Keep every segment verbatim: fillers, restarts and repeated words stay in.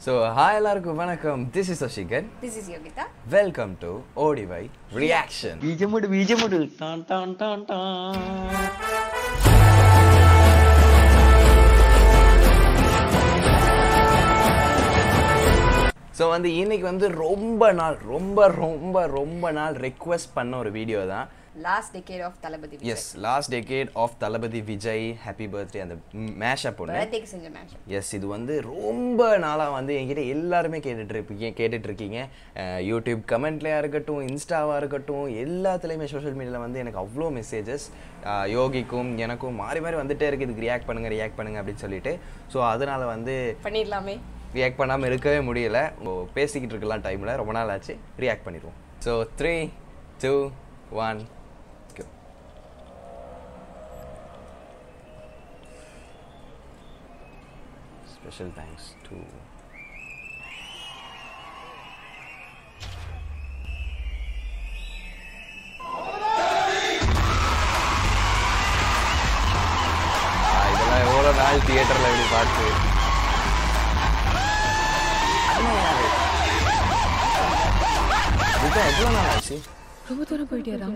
So, hi எல்லாருக்கும் வணக்கம். This is Srilankan. This is Yogita. Welcome to O D Y Reaction. Vijay Vijay tan tan tan tan. So, வந்து இன்னைக்கு வந்து ரொம்ப நாள் ரொம்ப ரொம்ப ரொம்ப நாள் ரிக்வெஸ்ட் பண்ண ஒரு வீடியோ தான். Last decade of Thalapathy Vijay. Yes, last decade of Thalapathy Vijay. Happy birthday and the mashup ஒன்னு. Birthday செஞ்ச mashup. Yes, இது வந்து ரொம்ப நாளா வந்து என்கிட்ட எல்லாரும் கேட்டுட்டு இருப்பீங்க கேட்டுட்டு இருக்கீங்க. YouTube கமெண்ட்லயா இருக்கட்டும், இன்ஸ்டாவா இருக்கட்டும், எல்லாத்துலயுமே சோஷியல் மீடியால வந்து எனக்கு அவ்ளோ மெசேजेस யோகிக்கும் எனக்கும் மாறி மாறி வந்துட்டே இருக்கு. இதுக்கு ரியாக்ட் பண்ணுங்க ரியாக்ட் பண்ணுங்க அப்படி சொல்லிட்டு. சோ அதனால வந்து பண்ணிரலாமே. ரியாக்ட் பண்ணாம இருக்கவே முடியல. பேசிக்கிட்டு இருக்கலாம் டைம்ல ரொம்ப நாள் ஆச்சு. ரியாக்ட் பண்ணிடுவோம். So three two one go. Special thanks to இதெல்லாம் எவ்வளோ நாள் தியேட்டரில் எப்படி பார்த்து இதுதான் எவ்வளோ நாள் ஆச்சு ரொம்ப தூரம் போயிட்டேரா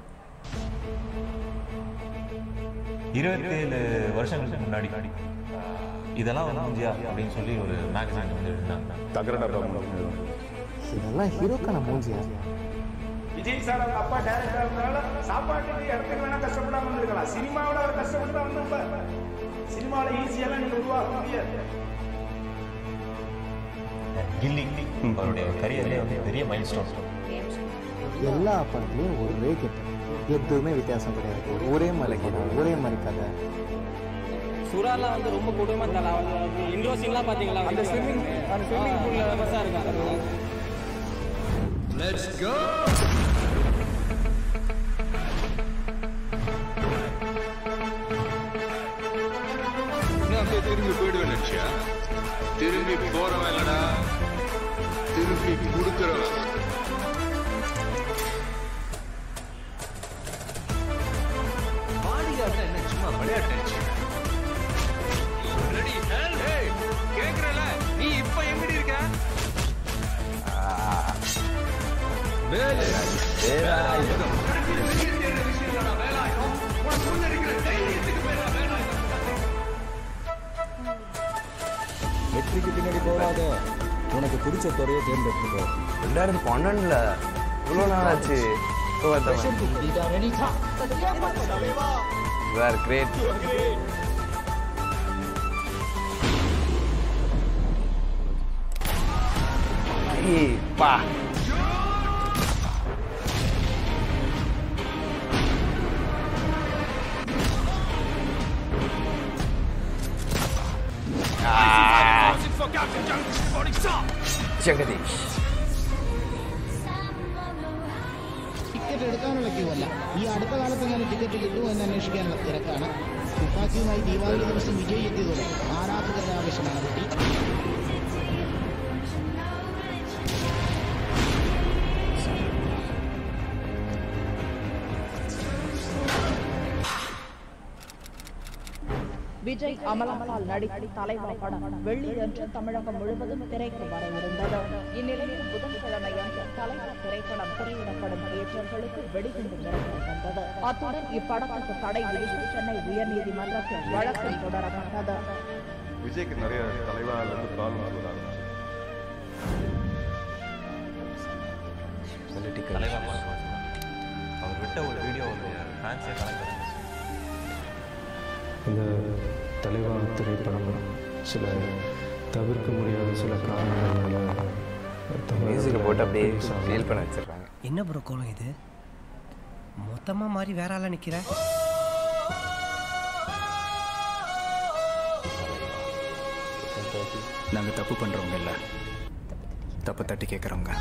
இருபத்தேழு வருஷங்களுக்கு முன்னாடி இதெல்லாம் வந்து அப்படின்னு சொல்லி ஒரு மேகசின் வந்து எழுதினாங்க. இதெல்லாம் ஹீரோக்கான மூஞ்சியா? விஜய் சார் அவங்க அப்பா டைரக்டர் இருந்தால சாப்பாட்டுக்கு இடத்துக்கு வேணா கஷ்டப்படாம வந்திருக்கலாம். சினிமாவோட அவர் கஷ்டப்பட்டு தான் வந்திருப்பார். சினிமாவில் ஈஸியெல்லாம் நீங்க உருவாக்க முடியாது. கில்லி அவருடைய கரியர்லேயே பெரிய மைல் ஸ்டோன். எல்லா படத்துலையும் ஒரு ரேக்கெட், எதுவுமே வித்தியாசம் கிடையாது. ஒரே மாதிரி ஒரே மாதிரி கதை. சுறாலாம் வந்து ரொம்ப கொடூரமா தரா இன்ட்ரோ சீன்லாம் பாத்தீங்களா? அந்த ஸ்விமிங் அந்த ஸ்விமிங் பூல்ல பஸ்ஸா இருக்காங்க. Let's go. நான் திரும்பி போய்டுவேன் நினைச்சியா? திரும்பி போறவன் இல்லடா, திரும்பி கொடுக்குறவன். பாடிகார்ட்னா என்ன சும்மா விளையாட்டு? கேக்குறல நீ இப்ப எங்கடி இருக்க? வெற்றிக்கு பின்னாடி போகாத, உனக்கு பிடிச்ச துறையை தேர்ந்தெடுத்துக்கோ. ரெண்டாயிரத்தி பன்னெண்டுல இவ்வளோ நாள் ஆச்சு. You are great. Hey, pa. Ah. Jagadish. Ticket എടുക്കാനുള്ള ക്യൂ അല്ല, ഈ അടുത്ത കാലത്ത് ഞാൻ ടിക്കറ്റ് കിട്ടുമോ എന്ന് അന്വേഷിക്കാനുള്ള തിരക്കാണ്. തുപ്പാക്കിയുമായി ദീപാവലി ദിവസം വിജയ് എത്തിയതോടെ ആരാധകരുടെ ആവശ്യമാണ് കുട്ടി. விஜய் அமலாபால் நடித்த தலைவா படம் வெள்ளியன்று தமிழகம் முழுவதும் திரைக்கு வர இருந்தது. இந்நிலையில் புதன்கிழமை அன்று தலைவா திரைப்படம் திரையிடப்படும் தியேட்டர்களுக்கு வெடிகுண்டு மிரட்டல் வந்தது. அத்துடன் இப்படத்துக்கு தடை விதித்து சென்னை உயர்நீதிமன்றத்தில் வழக்கு தொடரப்பட்டது. விஜய்க்கு நிறைய தலைவரால இருந்து ப்ராப்ளம் வர தலைவா அவர் விட்ட ஒரு வீடியோ ஃபேன்ஸே கலந்து இந்த தலைவா திரைப்படம் சில தவிர்க்க முடியாத சில காரணங்களால மியூசிக்கை போட்டு அப்படியே ஃபீல் பண்ண வச்சிருக்காங்க. என்ன ப்ரோ கோலம் இது? மொத்தமா மாதிரி வேற ஆளா நிக்கிற? நாங்க தப்பு பண்றவங்க இல்ல, தப்பு தட்டி கேட்கறவங்க.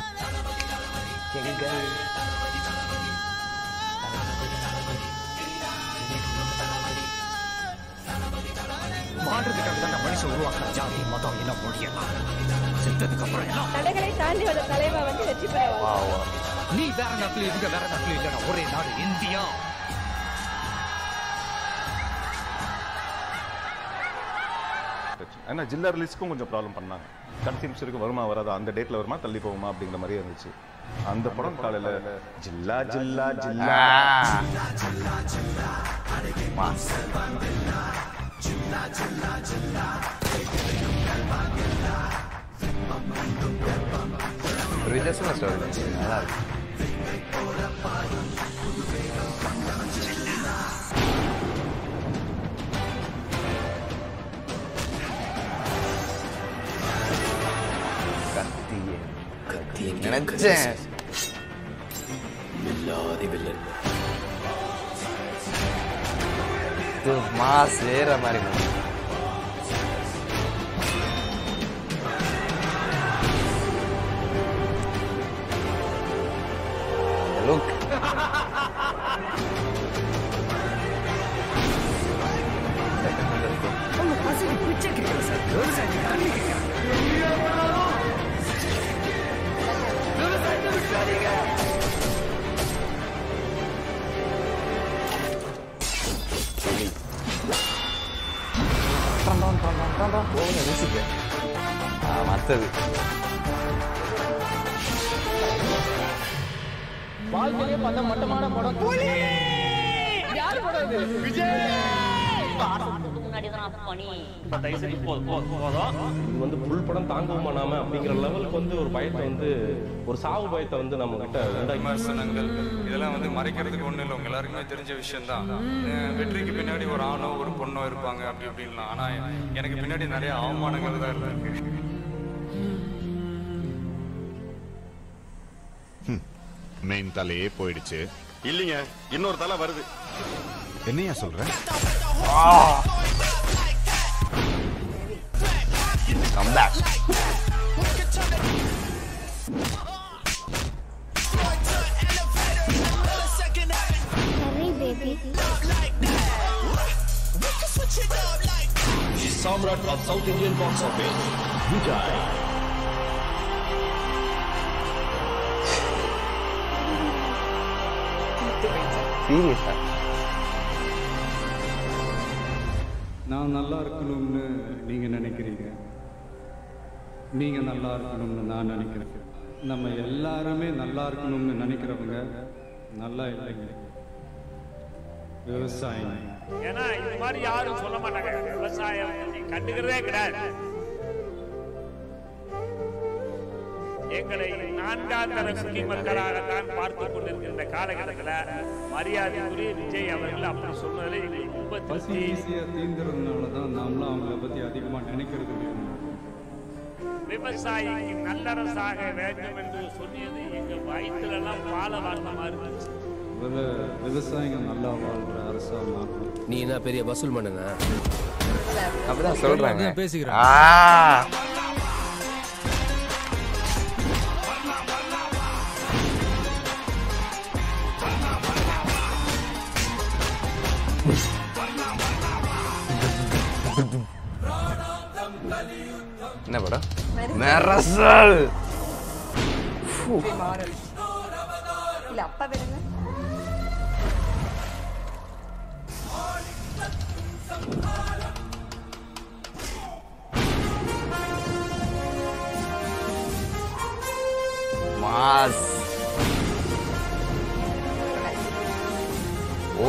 வாழ்றதுக்காக தான் மனுஷன் உருவாக்குற ஜாதி மதம் என்ன மொழியெல்லாம் செத்ததுக்கு அப்புறம் தடைகளை தாண்டி வந்த தலைவா வந்து வெற்றி பெறுவார். நீ வேற நாட்டுல இங்க வேற நாட்டுல இல்லைன்னா ஒரே நாடு இந்தியா. ஏன்னா ஜில்லா ரிலீஸ்க்கும் கொஞ்சம் ப்ராப்ளம் பண்ணாங்க. கடைசி நிமிஷத்துக்கு வருமா வராதா, அந்த டேட்ல வருமா தள்ளி போகுமா அப்படிங்கிற மாதிரி இருந்துச்சு. அந்த படம் காலையில ஜில்லா ஜில்லா ஜில்லா ரிஜஸ்ட்னா ஸ்டோரி நல்லா இருக்கு. கத்தியே கத்தியே நினைச்சேன். மாஸ் வேற மாதிரி லுக். மற்றது வாழ்க்கையிலே பார்த்த மட்டமான படம் யாரு படம் இது? விஜய் வந்து புல் படம் தாங்கவும் நாம அப்படிங்கிற லெவலுக்கு வந்து ஒரு பயத்தை வந்து ஒரு சாவு பயத்தை வந்து நம்ம கிட்ட விமர்சனங்கள் இதெல்லாம் வந்து மறைக்கிறதுக்கு ஒன்றும் இல்லை, உங்க எல்லாருக்குமே தெரிஞ்ச விஷயம் தான். வெற்றிக்கு பின்னாடி ஒரு ஆணோ ஒரு பொண்ணோ இருப்பாங்க அப்படி அப்படின்லாம். ஆனா எனக்கு பின்னாடி நிறைய அவமானங்கள் தான் இருக்கு. மெயின் தலையே போயிடுச்சு. இல்லைங்க, இன்னொரு தலை வருது. என்னையா சொல்ற? Come back. Hurry, baby. Samrat of South Indian box office, Vijay. Seriously. நான் நல்லா இருக்கணும்னு நீங்க நினைக்கிறீங்க, நீங்க நல்லா இருக்கணும்னு நான் நினைக்கிறேன். நம்ம எல்லாருமே நல்லா இருக்கணும்னு நினைக்கிறவங்க நல்லா இல்லைங்க. விவசாயம் ஏன்னா இந்த மாதிரி யாரும் சொல்ல மாட்டாங்க. விவசாயம் கண்டுக்கிறதே கிடையாது. எங்களை நான்காம் தர குடிமக்களாகத்தான் பார்த்து கொண்டிருக்கின்ற காலகட்டத்தில் மரியாதைக்குரிய விஜய் அவர்கள் அப்படி சொன்னதில் எங்களுக்கு ரொம்ப பசி ஈஸியாக தீர்ந்துறதுனால தான் நாமளும் அவங்கள பற்றி அதிகமாக நினைக்கிறது இல்லை. விவசாயிக்கு நல்லரசாக வேண்டும் என்று சொன்னது எங்கள் வயிற்றுலாம் பால வாழ்ந்த மாதிரி இருந்துச்சு. விவசாயிங்க நல்லா வாழ்ற அரசா மாறும். நீ என்ன பெரிய வசூல் பண்ணுங்க அப்படிதான் சொல்றாங்க. பேசிக்கிறேன். என்ன படம்? மெரசல். இல்ல அப்பா வேணுங்க. மாஸ். ஓ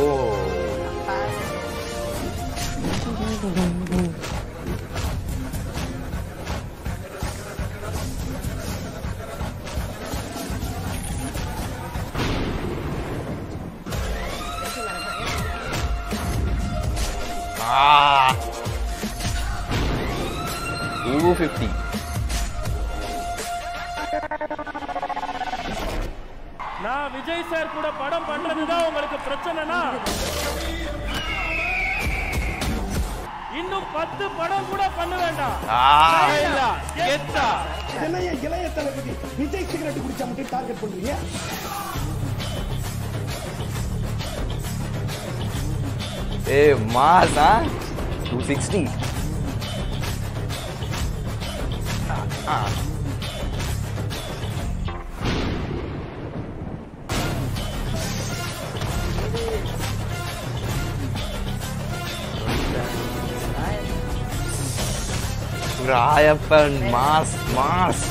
two fifty. நான் விஜய் சார் கூட படம் பண்றதுதான் உங்களுக்கு பிரச்சனைனா இன்னும் பத்து படம் கூட பண்ண வேண்டாம். இளைய இளைய தளபதி விஜய் சிகரெட் குடிச்சா மட்டும் டார்கெட் பண்றீங்க. ஏ மாசா two sixty. ஆ Rayappan mass mass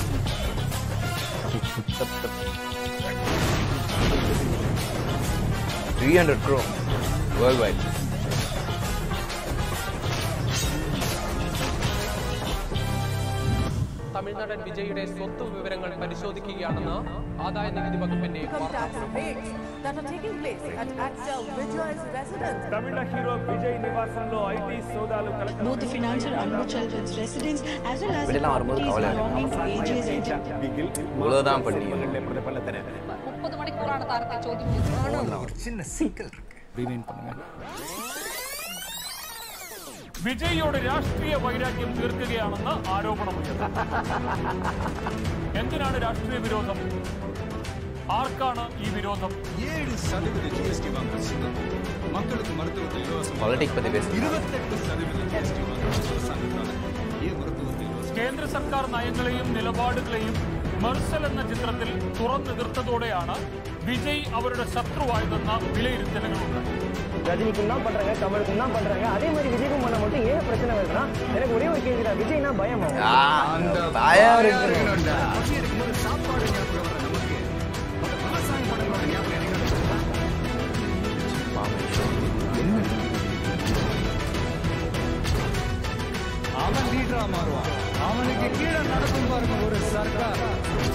three hundred crore worldwide. തമിഴ്നാടൻ വിജയുടെ സ്വത്ത് വിവരങ്ങൾ പരിശോധിക്കുകയാണെന്ന് ആദായ നികുതി വകുപ്പിന്റെ తమిళ హీరో విజయ్ నివాసంలో ఐటీ సోదాలు collector both the financial and mutual residents as well as belonging to ages and இவ்வளவுதான் பண்ணி முப்பது மணிக்கூறான தாரத்தை சோதித்து ஒரு சின்ன சிக்கல் இருக்கு ரீவைண்ட் பண்ணுங்க. വിജയിയോട് രാഷ്ട്രീയ വൈരാഗ്യം തീർക്കുകയാണെന്ന് ആരോപണമുണ്ട്. എന്തിനാണ് രാഷ്ട്രീയ വിരോധം? ആർക്കാണ് ഈ വിരോധം? ഏഴ് ശതമാനം ജി എസ് ടി വാങ്ങുന്ന മക്കൾക്ക് മരുത്തുവത്തിൽ ഇലവസം പൊളിറ്റിക്സ് പറ്റി പേസ ഇരുപത്തെട്ട് ശതമാനം ജി എസ് ടി വാങ്ങുന്ന ഈ മരുത്തുവത്തിൽ കേന്ദ്ര സർക്കാർ നയങ്ങളെയും നിലപാടുകളെയും മെർസൽ എന്ന ചിത്രത്തിൽ തുറന്നെതിർത്തതോടെയാണ് விஜய் அவரோட சத்ருவாயுதம் விலையிருத்தல்களுണ്ട്. ரஜினிக்கும் தான் பண்றாங்க, கமலுக்கும் தான் பண்றாங்க, அதே மாதிரி விஜய்க்கும் பண்ண மட்டும் ஏன் பிரச்சனை வருதுன்னா எனக்கு ஒரே ஒரு கேள்வி தான், விஜய்னா பயமா? அந்த பயம் இருக்கு. சாப்பாடு ஞாபகம் வர நமக்கு விவசாயம் படங்களோட ஞாபகம் அவன் லீடரா மாறுவான். அவனுக்கு கீழே நடக்கும் பாருங்க ஒரு சர்க்கார்.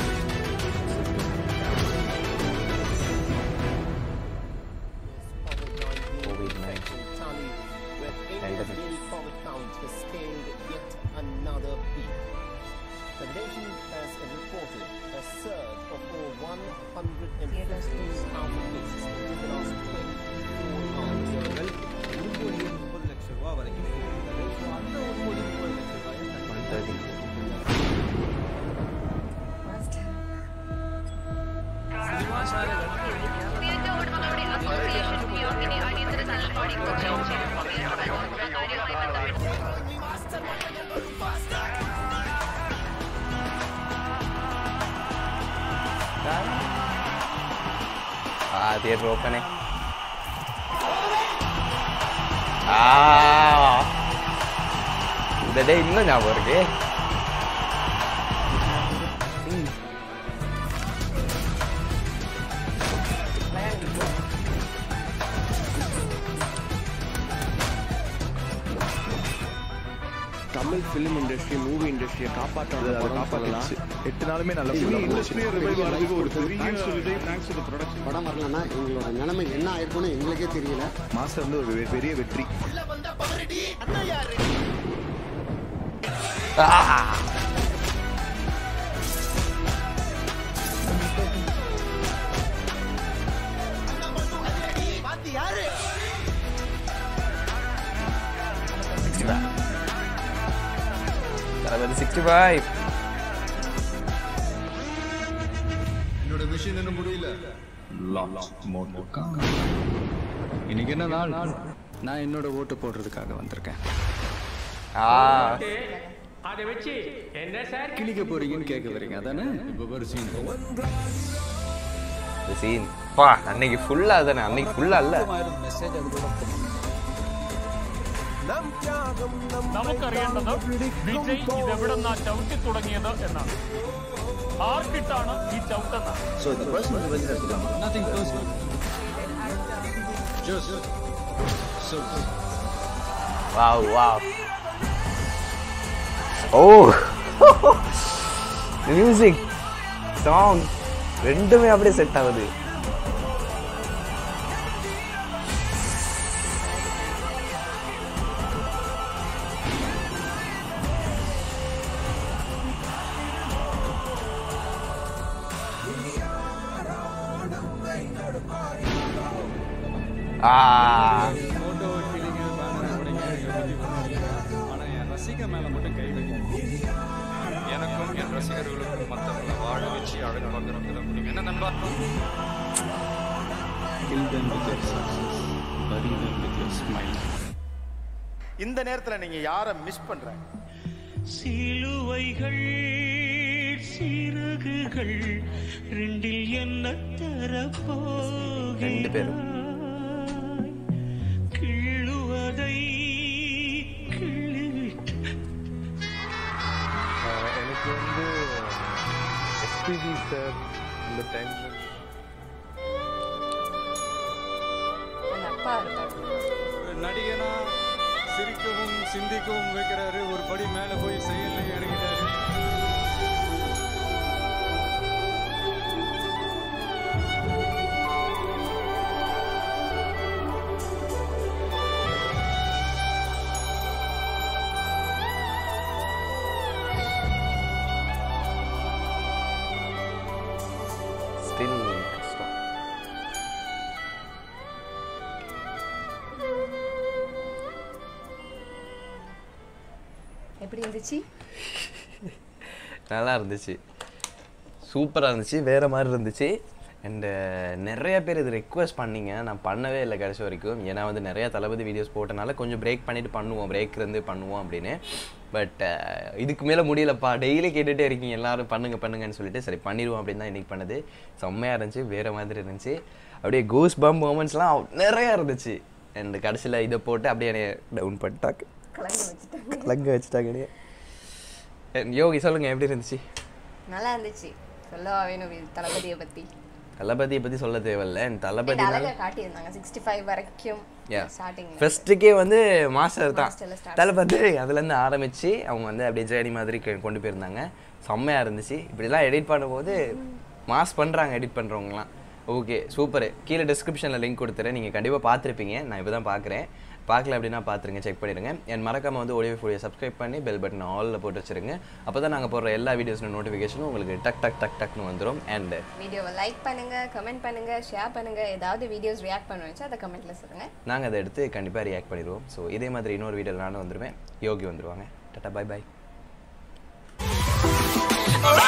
தியேட்டர் ஓப்பனே. ஆ இந்த டே இன்னும் ஞாபகம் இருக்கு. தமிழ் ஃபிலிம் இண்டஸ்ட்ரி மூவி இண்டஸ்ட்ரியை காப்பாற்றது அதை காப்பாற்றிச்சு. எட்டு நாளுமே நல்ல ஒரு படம் வரலன்னா எங்களோட நிலைமை என்ன ஆயிருக்கும்னு எங்களுக்கே தெரியல. மாஸ்டர் வந்து ஒரு பெரிய வெற்றி. sixty-five. என்னோட மிஷன் என்ன முடியல. இன்னைக்கு என்ன நாள்? நான் என்னோட ஓட்டு போடுறதுக்காக வந்திருக்கேன். அதை வச்சு என்ன சார் கிளிக்க போறீங்கன்னு கேட்க வரீங்க அதானே? இப்போ ஒரு சீன் சீன் பா அன்னைக்கு ஃபுல்லா அதானே, அன்னைக்கு ஃபுல்லா இல்ல. மெசேஜ் அது கூட നമുക്കറിയേണ്ടത് വിജയ് ഇതെവിടെന്നാ ചവിട്ടി തുടങ്ങിയത് എന്നാണ്. ആർക്കിട്ടാണ് ഈ ചവിട്ടെന്നാണ്. Wow, wow. Oh, music, song, ரெண்டுமே அப்படியே செட் ஆகுது. Ah. எனக்கும் என் ரசிகர்களுக்கும் மற்றவங்களை வாழ வச்சு அழகு பார்க்கறதுல முடியும். என்ன நண்பா? இந்த நேரத்துல நீங்க யாரை மிஸ் பண்றீங்க? சிலுவைகள் சிறகுகள் ரெண்டில் என்ன தரப்போகிறாய்? ரெண்டு பேரும் கிள்ளுவதை கிள்ளிவிட்டு எஸ்பிபி சார் இந்த டைம்ல ஒரு நடிகனா சிரிக்கவும் சிந்திக்கவும் வைக்கிறாரு, ஒரு படி மேல போய் செயல்ல இறங்கிட்டாரு. எப்படி இருந்துச்சு? நல்லா இருந்துச்சு, சூப்பராக இருந்துச்சு, வேறு மாதிரி இருந்துச்சு. அண்டு நிறைய பேர் இது ரெக்வஸ்ட் பண்ணிங்க, நான் பண்ணவே இல்லை கடைசி வரைக்கும். ஏன்னா வந்து நிறையா தளபதி வீடியோஸ் போட்டனால கொஞ்சம் பிரேக் பண்ணிவிட்டு பண்ணுவோம், பிரேக் இருந்து பண்ணுவோம் அப்படின்னு. பட் இதுக்கு மேலே முடியலப்பா, டெய்லி கேட்டுகிட்டே இருக்கீங்க எல்லோரும் பண்ணுங்க பண்ணுங்கன்னு சொல்லிட்டு சரி பண்ணிடுவோம் அப்படின்னு தான் இன்றைக்கி பண்ணது. செம்மையாக இருந்துச்சு, வேறு மாதிரி இருந்துச்சு. அப்படியே கோஸ் பம்ப் மூமெண்ட்ஸ்லாம் நிறையா இருந்துச்சு. அண்டு கடைசியில் இதை போட்டு அப்படியே என்னைய டவுன் பண்ணிட்டாங்க, கலங்க வச்சுட்டாங்க. யோகி சொல்லுங்கள் எப்படி இருந்துச்சு? நல்லா இருந்துச்சு. சொல்லவா வேணும் தளபதியை பற்றி? தளபதியை பற்றி சொல்ல தேவையில்லை. தளபதி காட்டியிருந்தாங்க சிக்ஸ்டி ஃபைவ் வரைக்கும் ஸ்டார்டிங். ஃபர்ஸ்ட்டுக்கே வந்து மாஸ்டர் தான் தளபதி, அதுலேருந்து ஆரம்பித்து அவங்க வந்து அப்படியே ஜேர்னி மாதிரி கொண்டு போயிருந்தாங்க. செம்மையாக இருந்துச்சு. இப்படிலாம் எடிட் பண்ணும்போது மாஸ் பண்ணுறாங்க எடிட் பண்ணுறவங்களாம். Okay super. கீழே டிஸ்கிரிப்ஷனில் லிங்க் கொடுத்துறேன், நீங்கள் கண்டிப்பாக பார்த்துருப்பீங்க. நான் இப்போ தான் பார்க்குறேன், பார்க்கல அப்படின்னா பார்த்துருங்க, செக் பண்ணிடுங்க. என் மறக்காமல் வந்து ஓடிவி ஃபுடியை சப்ஸ்கிரைப் பண்ணி பெல் பட்டன் ஆலில் போட்டு வச்சுருங்க. அப்போ தான் நாங்கள் போடுற எல்லா வீடியோஸோட நோட்டிஃபிகேஷனும் உங்களுக்கு டக் டக் டக் டக்னு வந்துடும். அண்ட் வீடியோவை லைக் பண்ணுங்கள், கமெண்ட் பண்ணுங்கள், ஷேர் பண்ணுங்கள். ஏதாவது வீடியோஸ் ரியாக்ட் பண்ண வச்சு அதை கமெண்ட்டில் சொல்லுங்கள், நாங்கள் அதை எடுத்து கண்டிப்பாக ரியாக்ட் பண்ணிடுவோம். ஸோ இதே மாதிரி இன்னொரு வீடியோவில் நானும் வந்துடுவேன், யோகி வந்துடுவாங்க. டாட்டா பை பாய்.